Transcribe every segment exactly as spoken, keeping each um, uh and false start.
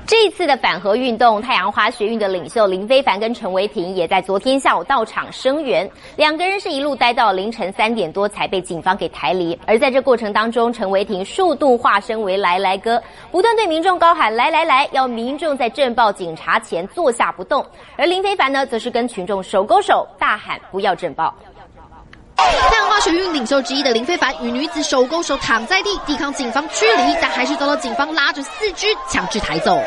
这一次的反核运动，太阳花学运的领袖林飞帆跟陈为廷也在昨天下午到场声援，两个人是一路待到凌晨三点多才被警方给抬离。而在这过程当中，陈为廷数度化身为来来哥，不断对民众高喊来来来，要民众在震爆警察前坐下不动。而林飞帆呢，则是跟群众手勾手，大喊不要震爆。 太阳花学运领袖之一的林飞帆与女子手勾手躺在地，抵抗警方驱离，但还是遭到警方拉着四肢强制抬走。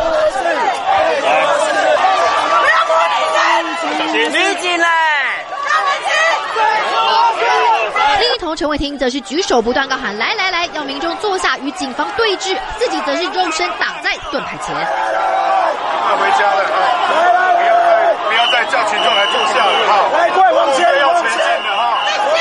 你进来！ 另一头陈为廷则是举手不断高喊来来来，要民众坐下与警方对峙，自己则是肉身挡在盾牌前。 快回家了，来来，不要再不要再叫群众来坐下了哈！来，快往前，要前进了哈！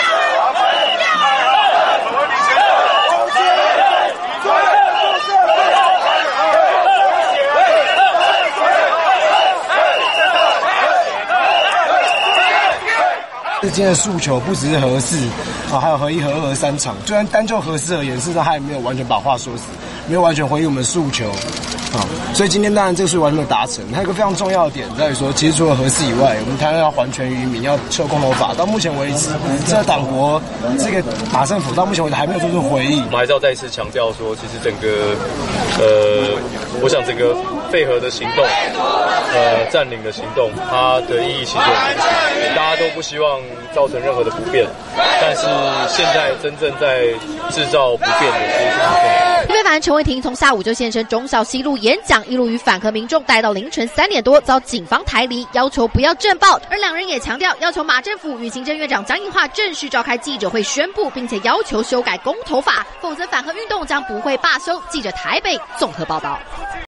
今天的诉求不只是核四啊，还有核一、核二、核三场。就算单就核四而言，事实上他也没有完全把话说死，没有完全回应我们的诉求啊。所以今天当然这个是完全没有达成。还有一个非常重要的点在于说，其实除了核四以外，我们台湾要还权于民，要撤公投法。到目前为止，这个党国这个马政府到目前为止还没有做出回应。 我们还是要再次强调说，其实整个呃，我想整个废核的行动，呃，占领的行动，它的意义其实很明显，大家都不希望 造成任何的不便，但是现在真正在制造不便的其实是民众。 林飞帆、陈为廷从下午就现身中小西路演讲，一路与反核民众待到凌晨三点多，遭警方抬离，要求不要震爆。而两人也强调，要求马政府与行政院长江应樺正式召开记者会宣布，并且要求修改公投法，否则反核运动将不会罢休。记者台北综合报道。